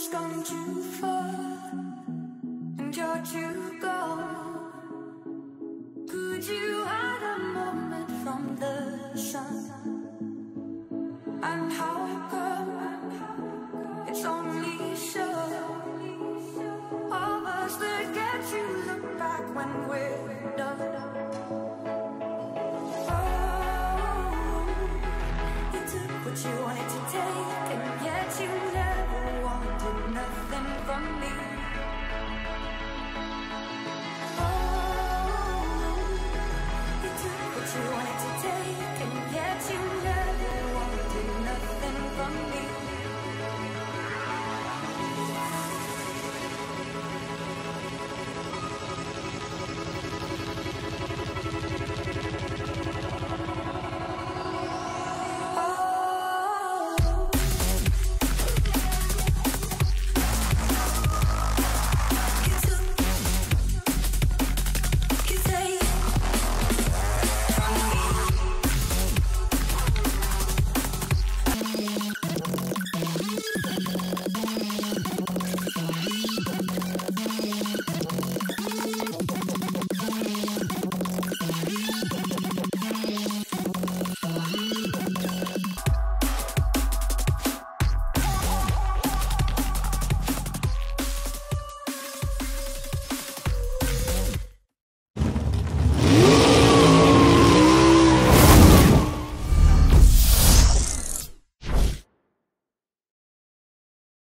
gone too far, and you're too gone. Could you hide a moment from the sun? And how come it's only sure of us that get to look back when we're done? What you wanted to take, and yet you never wanted nothing from me. Oh, you took what you wanted to take,